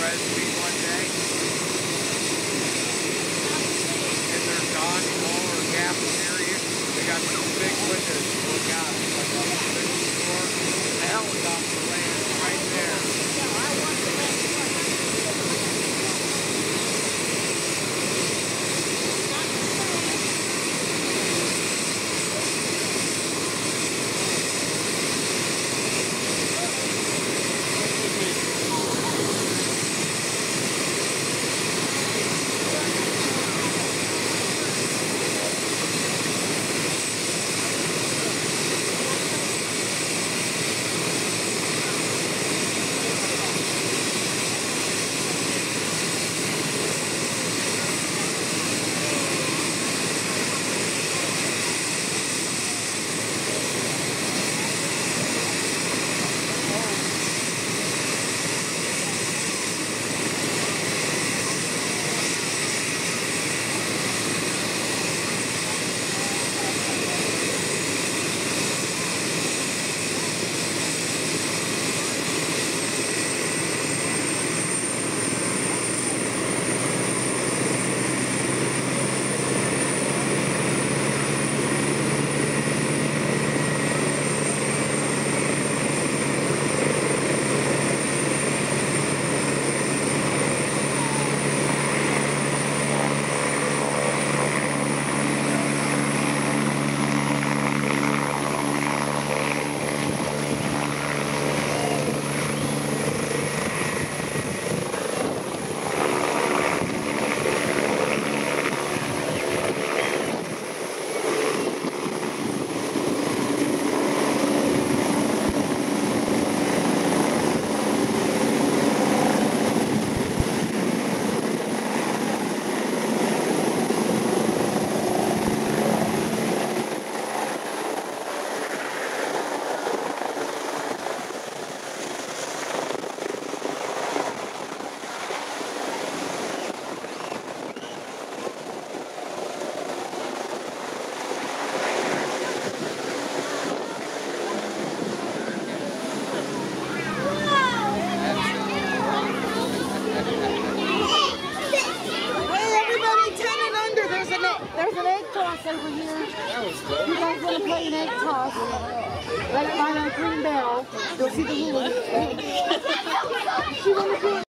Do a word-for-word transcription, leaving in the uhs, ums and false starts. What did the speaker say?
recipe one day. In their dock or gap area, they got these big windows to look out. It's like a big store. The helicopter lands right there. There's an egg toss over here. You guys want to play an egg toss? Right by the green bell. You'll see the little. She want to do it.